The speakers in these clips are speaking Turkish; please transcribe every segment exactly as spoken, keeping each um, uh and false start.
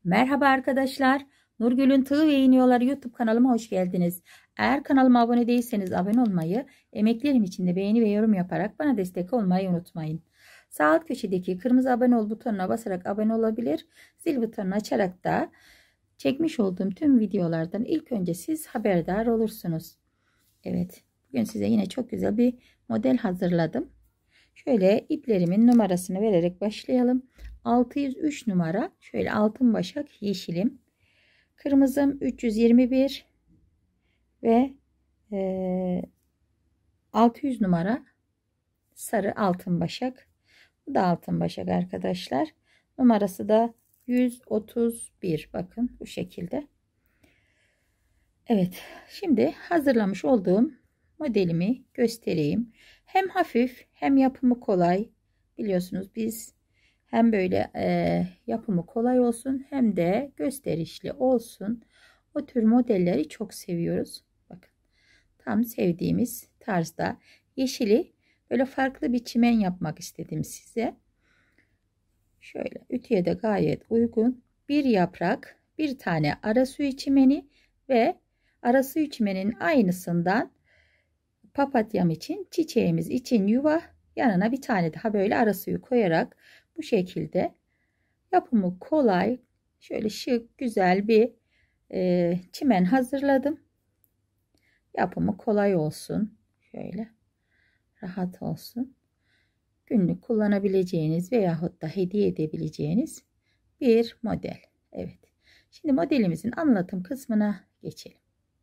Merhaba arkadaşlar. Nurgül'ün Tığ ve İğne Yolları YouTube kanalıma hoş geldiniz. Eğer kanalıma abone değilseniz abone olmayı, emeklerim için de beğeni ve yorum yaparak bana destek olmayı unutmayın. Sağ alt köşedeki kırmızı abone ol butonuna basarak abone olabilir, zil butonunu açarak da çekmiş olduğum tüm videolardan ilk önce siz haberdar olursunuz. Evet, bugün size yine çok güzel bir model hazırladım. Şöyle iplerimin numarasını vererek başlayalım. altı yüz üç numara, şöyle altın başak yeşilim, kırmızım üç yüz yirmi bir ve e, altı yüz numara sarı altın başak. Bu da altın başak arkadaşlar. Numarası da yüz otuz bir. Bakın bu şekilde. Evet, şimdi hazırlamış olduğum modelimi göstereyim. Hem hafif hem yapımı kolay. Biliyorsunuz biz hem böyle e, yapımı kolay olsun hem de gösterişli olsun. O tür modelleri çok seviyoruz. Bakın tam sevdiğimiz tarzda yeşili böyle farklı bir çimen yapmak istedim size. Şöyle ütüye de gayet uygun. Bir yaprak, bir tane ara suyu çimeni ve ara suyu çimenin aynısından papatyam için, çiçeğimiz için yuva, yanına bir tane daha böyle ara suyu koyarak bu şekilde yapımı kolay, şöyle şık güzel bir e, çimen hazırladım. Yapımı kolay olsun, şöyle rahat olsun, günlük kullanabileceğiniz veyahut da hediye edebileceğiniz bir model. Evet, şimdi modelimizin anlatım kısmına geçelim.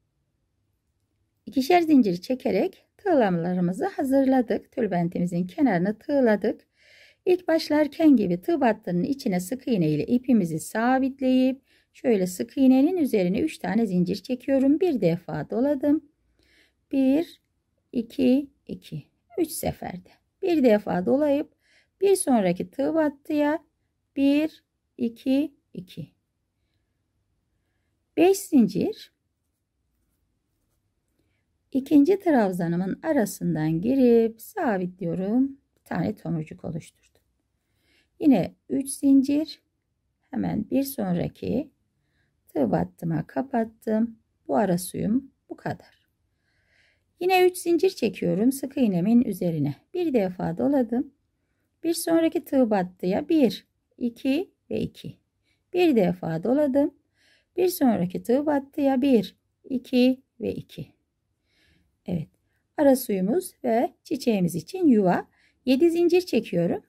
İkişer zincir çekerek tığlamalarımızı hazırladık. Tülbentimizin kenarını tığladık. İlk başlarken gibi tığ battının içine sık iğne ile ipimizi sabitleyip şöyle sık iğnenin üzerine üç tane zincir çekiyorum. Bir defa doladım. bir iki iki üç seferde. Bir defa dolayıp bir sonraki tığ battıya bir iki iki beş zincir, İkinci trabzanımın arasından girip sabitliyorum. Bir tane tomurcuk oluşturdum. Yine üç zincir, hemen bir sonraki tığ battıma kapattım. Bu ara suyum bu kadar. Yine üç zincir çekiyorum sık iğnemin üzerine. Bir defa doladım. Bir sonraki tığ battıya bir iki ve iki. Bir defa doladım. Bir sonraki tığ battıya bir iki ve iki. Evet, ara suyumuz ve çiçeğimiz için yuva. yedi zincir çekiyorum.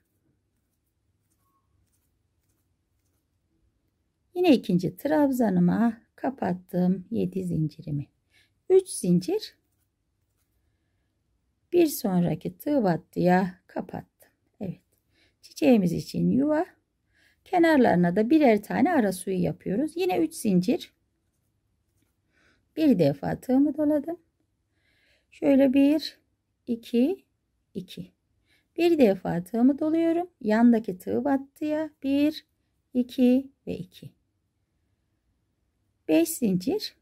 Yine ikinci trabzanıma kapattım yedi zincirimi. üç zincir, bir sonraki tığ battıya kapattım. Evet, çiçeğimiz için yuva. Kenarlarına da birer tane ara suyu yapıyoruz. Yine üç zincir, bir defa tığımı doladım. Şöyle bir iki iki, bir defa tığımı doluyorum. Yandaki tığ battıya bir iki ve iki, beş zincir,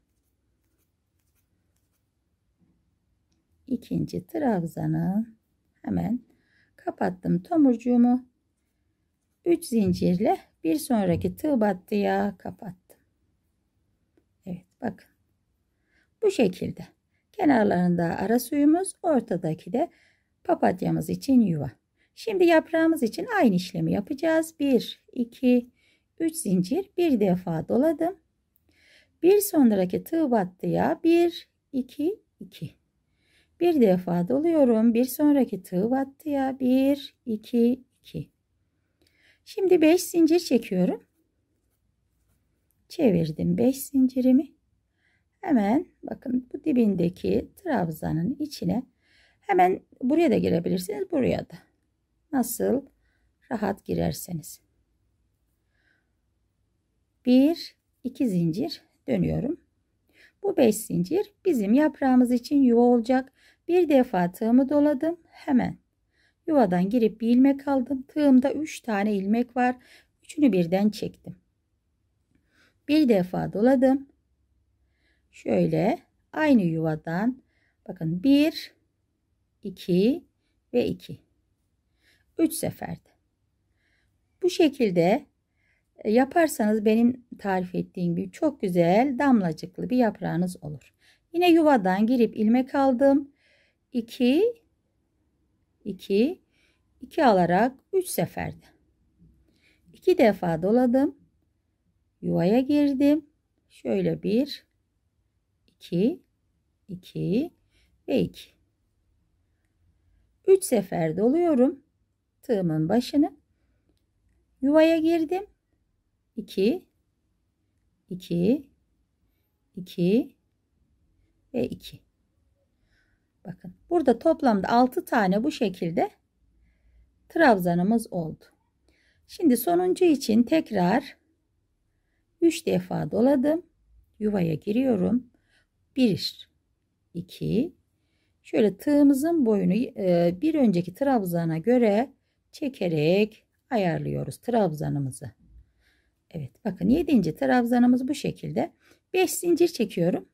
ikinci trabzanı hemen kapattım tomurcuğumu. üç zincirle bir sonraki tığ battıya kapattım. Evet, bakın bu şekilde kenarlarında ara suyumuz, ortadaki de papatyamız için yuva. Şimdi yaprağımız için aynı işlemi yapacağız. bir iki üç zincir, bir defa doladım. Bir sonraki tığ battıya bir iki iki, bir defa doluyorum. Bir sonraki tığ battıya bir iki iki. Şimdi beş zincir çekiyorum. Çevirdim beş zincirimi. Hemen bakın bu dibindeki trabzanın içine, hemen buraya da girebilirsiniz, buraya da. Nasıl rahat girerseniz. bir iki zincir dönüyorum. Bu beş zincir bizim yaprağımız için yuva olacak. Bir defa tığımı doladım. Hemen yuvadan girip bir ilmek aldım. Tığımda üç tane ilmek var. Üçünü birden çektim. Bir defa doladım. Şöyle aynı yuvadan bakın bir iki ve iki, üç seferde. Bu şekilde yaparsanız benim tarif ettiğim gibi çok güzel damlacıklı bir yaprağınız olur. Yine yuvadan girip ilmek aldım. iki iki iki alarak üç seferde iki defa doladım. Yuvaya girdim. Şöyle bir iki iki ve iki. üç sefer doluyorum. Tığımın başını. Yuvaya girdim. iki iki iki ve iki. Bakın burada toplamda altı tane bu şekilde trabzanımız oldu. Şimdi sonuncu için tekrar üç defa doladım. Yuvaya giriyorum. bir iki. Şöyle tığımızın boyunu bir önceki trabzana göre çekerek ayarlıyoruz trabzanımızı. Evet bakın yedinci trabzanımız bu şekilde. beş zincir çekiyorum.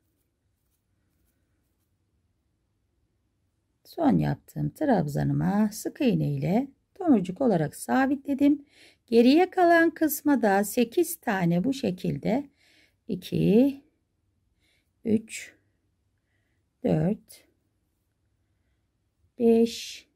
Son yaptığım trabzanıma sık iğne ile tomurcuk olarak sabitledim. Geriye kalan kısma da sekiz tane bu şekilde iki üç dört beş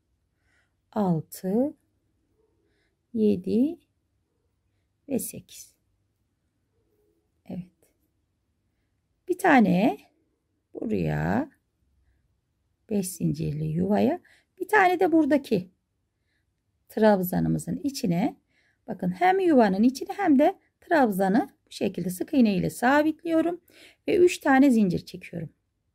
altı yedi ve sekiz. Evet. Bir tane buraya beş zincirli yuvaya, bir tane de buradaki trabzanımızın içine, bakın hem yuvanın içine hem de trabzanı bu şekilde sık iğne ile sabitliyorum ve üç tane zincir çekiyorum.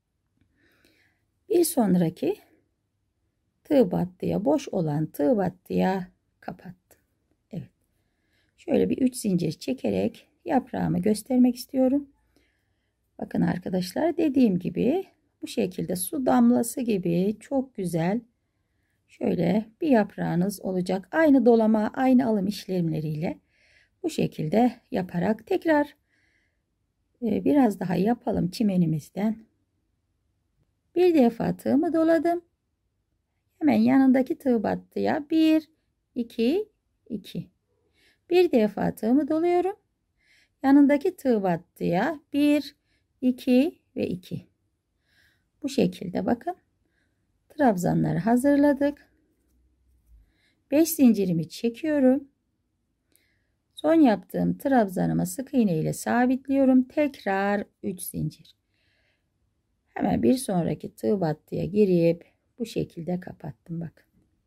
Bir sonraki tığ battıya, boş olan tığ battıya kapattım. Evet. Şöyle bir üç zincir çekerek yaprağımı göstermek istiyorum. Bakın arkadaşlar dediğim gibi bu şekilde su damlası gibi çok güzel şöyle bir yaprağınız olacak. Aynı dolama, aynı alım işlemleriyle bu şekilde yaparak tekrar biraz daha yapalım çimenimizden. Bir defa tığımı doladım. Hemen yanındaki tığ battıya bir iki iki. Bir defa tığımı doluyorum. Yanındaki tığ battıya bir iki ve iki. Bu şekilde bakın. Trabzanları hazırladık. beş zincirimi çekiyorum. Son yaptığım trabzanıma sık iğne ile sabitliyorum. Tekrar üç zincir. Hemen bir sonraki tığ battıya girip bu şekilde kapattım bakın.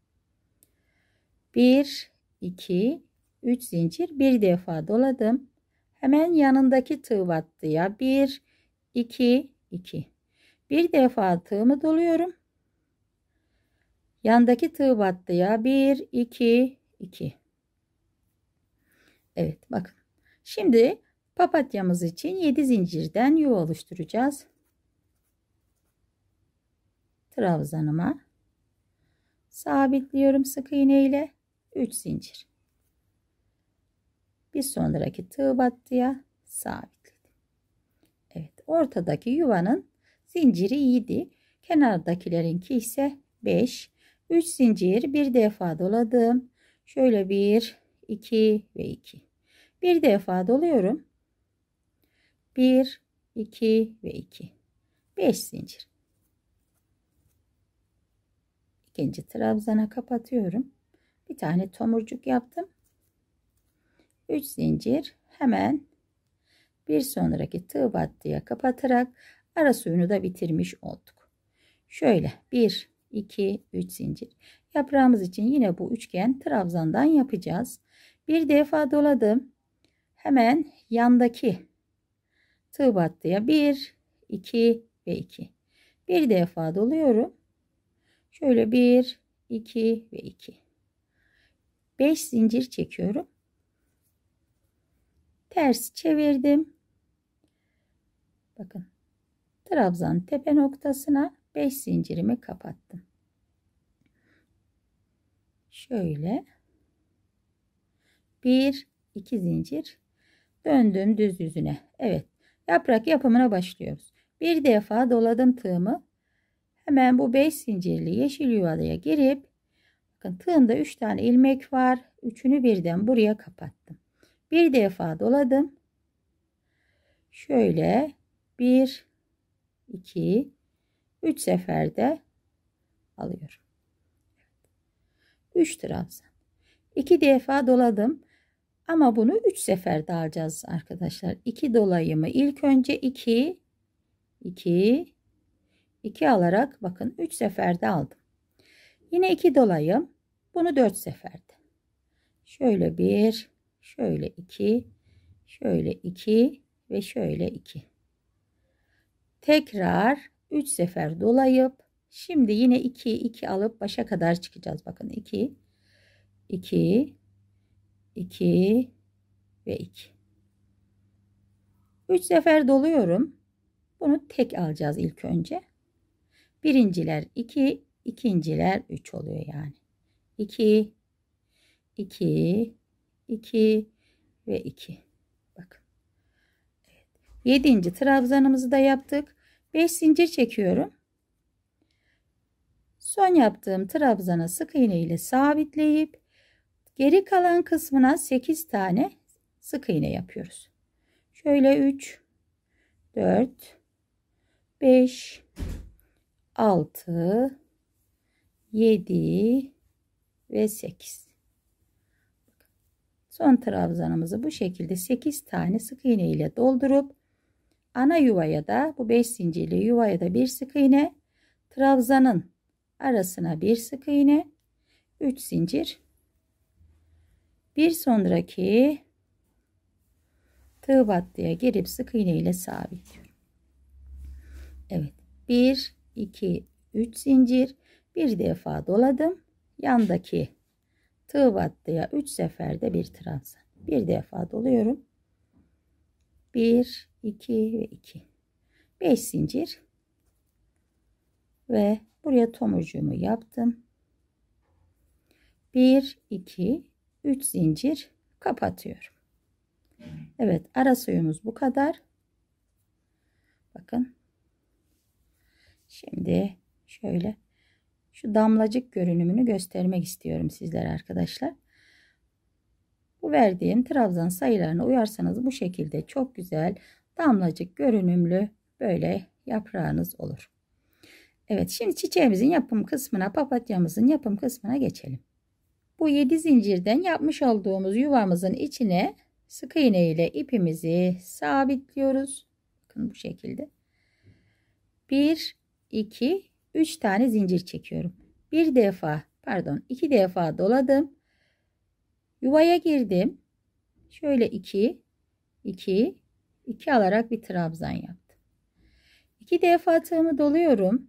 bir iki üç zincir, bir defa doladım. Hemen yanındaki tığ battıya bir iki iki. Bir defa tığımı doluyorum. Yandaki tığ battıya bir iki iki. Evet bakın. Şimdi papatyamız için yedi zincirden yuva oluşturacağız. Trabzanıma sabitliyorum sık iğne ile üç zincir. Bir sonraki tığ battıya sabitledim. Evet, ortadaki yuvanın zinciri yedi, kenardakilerinki ise beş. üç zincir, bir defa doladım. Şöyle bir iki ve iki. Bir defa doluyorum. bir iki ve iki. beş zincir. İkinci trabzana kapatıyorum. Bir tane tomurcuk yaptım. üç zincir, hemen bir sonraki tığ battıya kapatarak ara suyunu da bitirmiş olduk. Şöyle bir iki üç zincir. Yaprağımız için yine bu üçgen trabzandan yapacağız. Bir defa doladım. Hemen yandaki tığ battıya bir iki ve iki. Bir defa doluyorum. Şöyle bir iki ve iki. beş zincir çekiyorum. Ters çevirdim. Bakın. Trabzan tepe noktasına beş zincirimi kapattım. Şöyle bir iki zincir döndüm düz yüzüne. Evet, yaprak yapımına başlıyoruz. Bir defa doladım tığımı. Hemen bu beş zincirli yeşil yuvaya girip, bakın tığımda üç tane ilmek var. Üçünü birden buraya kapattım. Bir defa doladım. şöyle bir, iki, üç seferde alıyorum. üç trabzan. iki defa doladım. Ama bunu üç seferde alacağız arkadaşlar. iki dolayımı ilk önce iki, iki, iki alarak bakın üç seferde aldım. Yine iki dolayım. Bunu dört seferde. Şöyle bir, şöyle iki, şöyle iki ve şöyle iki. Tekrar üç sefer dolayıp şimdi yine iki, iki alıp başa kadar çıkacağız. Bakın iki, iki, iki ve iki. üç sefer doluyorum. Bunu tek alacağız ilk önce. Birinciler iki, ikinciler üç oluyor yani. iki, iki, iki ve iki. Bakın. Evet. yedinci trabzanımızı da yaptık. beş zincir çekiyorum. Son yaptığım trabzana sık iğne ile sabitleyip geri kalan kısmına sekiz tane sık iğne yapıyoruz. Şöyle üç, dört, beş, altı, yedi ve sekiz. Son trabzanımızı bu şekilde sekiz tane sık iğne ile doldurup ana yuvaya da bu beş zincirli yuvaya da bir sık iğne, trabzanın arasına bir sık iğne, üç zincir, bir sonraki tığ battıya girip sık iğne ile sabitliyorum. Evet, bir, iki, üç zincir, bir defa doladım. Yandaki tığ battıya üç seferde bir trabzan. Bir defa doluyorum. bir, iki ve iki. beş zincir ve buraya tomurcuğumu yaptım. bir, iki, üç zincir kapatıyorum. Evet, ara suyumuz bu kadar. Bakın. Şimdi şöyle şu damlacık görünümünü göstermek istiyorum sizlere arkadaşlar. Bu verdiğim trabzan sayılarına uyarsanız bu şekilde çok güzel damlacık görünümlü böyle yaprağınız olur. Evet, şimdi çiçeğimizin yapım kısmına, papatyamızın yapım kısmına geçelim. Bu yedi zincirden yapmış olduğumuz yuvamızın içine sık iğne ile ipimizi sabitliyoruz. Bakın bu şekilde. bir, iki, üç tane zincir çekiyorum. Bir defa, pardon, iki defa doladım. Yuvaya girdim. Şöyle iki, iki, iki alarak bir trabzan yaptım. iki defa tığımı doluyorum.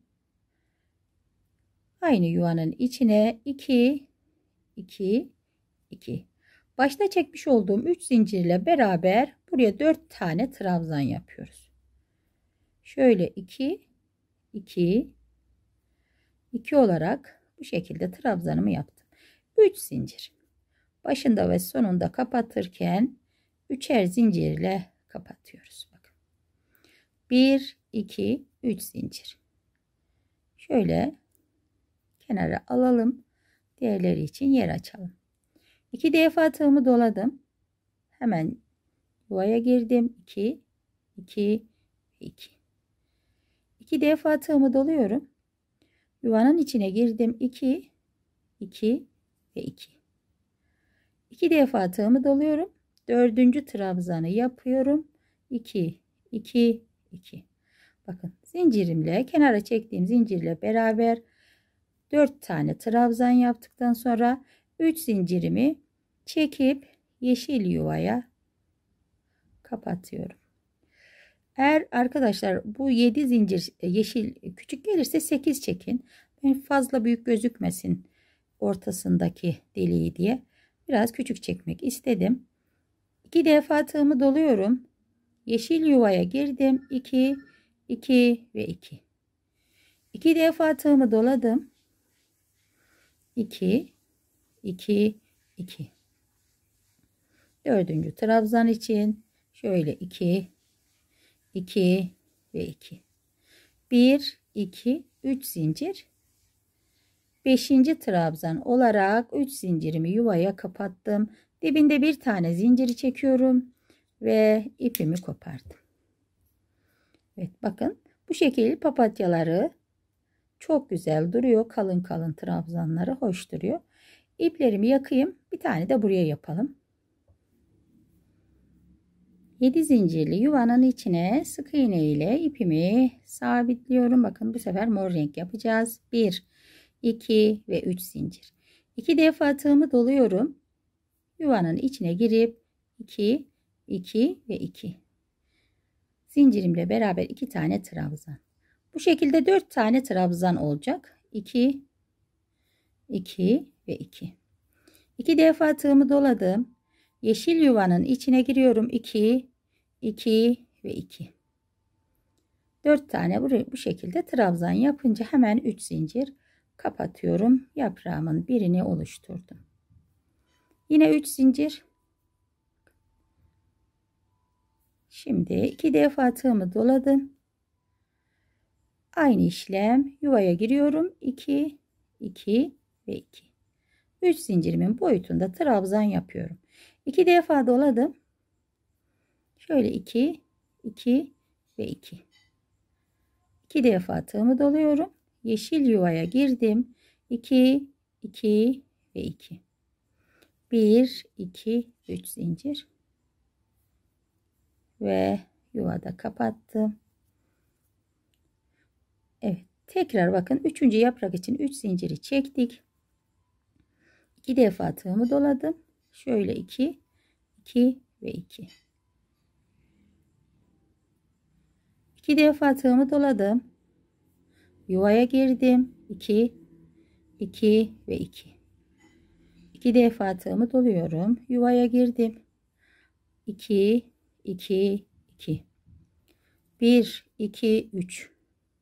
Aynı yuvanın içine iki, iki, iki. Başta çekmiş olduğum üç zincirle beraber buraya dört tane trabzan yapıyoruz. Şöyle iki, iki, iki olarak bu şekilde trabzanımı yaptım. üç zincir. Başında ve sonunda kapatırken üçer zincirle kapatıyoruz. Bakın. bir, iki, üç zincir. Şöyle kenara alalım. Diğerleri için yer açalım. iki defa tığımı doladım. Hemen yuvaya girdim. iki, iki, iki. iki defa tığımı doluyorum. Yuvanın içine girdim. iki, iki ve iki. iki defa tığımı doluyorum. Dördüncü trabzanı yapıyorum. iki, iki, iki. Bakın zincirimle, kenara çektiğim zincirle beraber dört tane trabzan yaptıktan sonra üç zincirimi çekip yeşil yuvaya kapatıyorum. Eğer arkadaşlar bu yedi zincir yeşil küçük gelirse sekiz çekin. Ben fazla büyük gözükmesin ortasındaki deliği diye biraz küçük çekmek istedim. iki defa tığımı doluyorum. Yeşil yuvaya girdim. iki, iki ve iki. iki defa tığımı doladım. iki, iki, iki. Dördüncü trabzan için şöyle iki, iki ve iki. bir, iki, üç zincir. beşinci trabzan olarak üç zincirimi yuvaya kapattım. Dibinde bir tane zinciri çekiyorum ve ipimi kopardım. Evet bakın bu şekil papatyaları çok güzel duruyor. Kalın kalın trabzanları hoş duruyor. İplerimi yakayım. Bir tane de buraya yapalım. yedi zincirli yuvanın içine sık iğne ile ipimi sabitliyorum. Bakın bu sefer mor renk yapacağız. bir, iki ve üç zincir. iki defa tığımı doluyorum. Yuvanın içine girip iki, iki ve iki. Zincirimle beraber iki tane trabzan. Bu şekilde dört tane trabzan olacak. iki, iki ve iki. iki defa tığımı doladım. Yeşil yuvanın içine giriyorum. iki, iki ve iki. dört tane bu şekilde trabzan yapınca hemen üç zincir kapatıyorum. Yaprağımın birini oluşturdum. Yine üç zincir. Şimdi iki defa tığımı doladım. Aynı işlem yuvaya giriyorum. iki, iki ve iki. üç zincirimin boyutunda trabzan yapıyorum. iki defa doladım. Şöyle iki, iki ve iki. iki defa tığımı doluyorum. Yeşil yuvaya girdim. iki, iki ve iki. bir, iki, üç zincir. Ve yuvada kapattım. Evet. Tekrar bakın üçüncü yaprak için üç zinciri çektik. iki defa tığımı doladım. Şöyle iki, iki ve iki. iki defa tığımı doladım. Yuvaya girdim. iki, iki ve iki. iki defa tığımı doluyorum. Yuvaya girdim. iki, iki, iki. bir, iki, üç.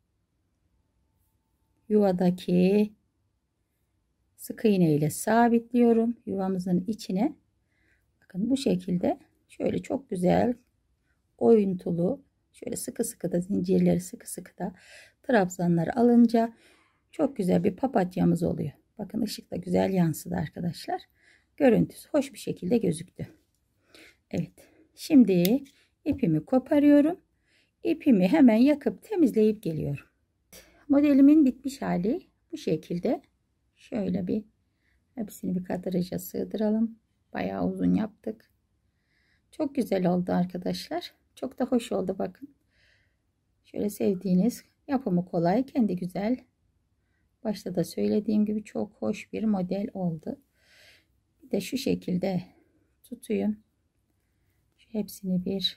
Yuvadaki sık iğne ile sabitliyorum yuvamızın içine. Bakın bu şekilde şöyle çok güzel oyuntulu, şöyle sıkı sıkı da zincirleri sıkı sıkı da trabzanları alınca çok güzel bir papatyamız oluyor. Bakın ışık da güzel yansıdı arkadaşlar. Görüntüsü hoş bir şekilde gözüktü. Evet. Şimdi ipimi koparıyorum. İpimi hemen yakıp temizleyip geliyorum. Modelimin bitmiş hali bu şekilde. Şöyle bir hepsini bir kadraja sığdıralım. Bayağı uzun yaptık. Çok güzel oldu arkadaşlar. Çok da hoş oldu bakın. Şöyle sevdiğiniz, yapımı kolay, kendi güzel. Başta da söylediğim gibi çok hoş bir model oldu. Bir de şu şekilde tutayım. Hepsini bir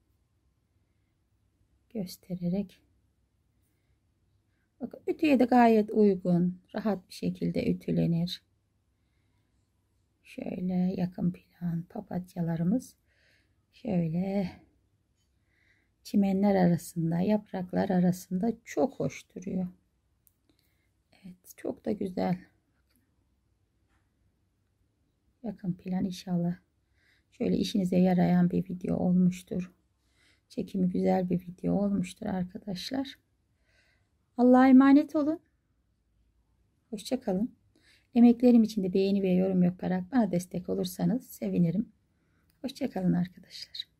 göstererek. Bakın ütüye de gayet uygun. Rahat bir şekilde ütülenir. Şöyle yakın plan papatyalarımız. Şöyle çimenler arasında, yapraklar arasında çok hoş duruyor. Evet, çok da güzel. Yakın plan inşallah. Şöyle işinize yarayan bir video olmuştur. Çekimi güzel bir video olmuştur arkadaşlar. Allah'a emanet olun. Hoşça kalın. Emeklerim için de beğeni ve yorum yaparak bana destek olursanız sevinirim. Hoşça kalın arkadaşlar.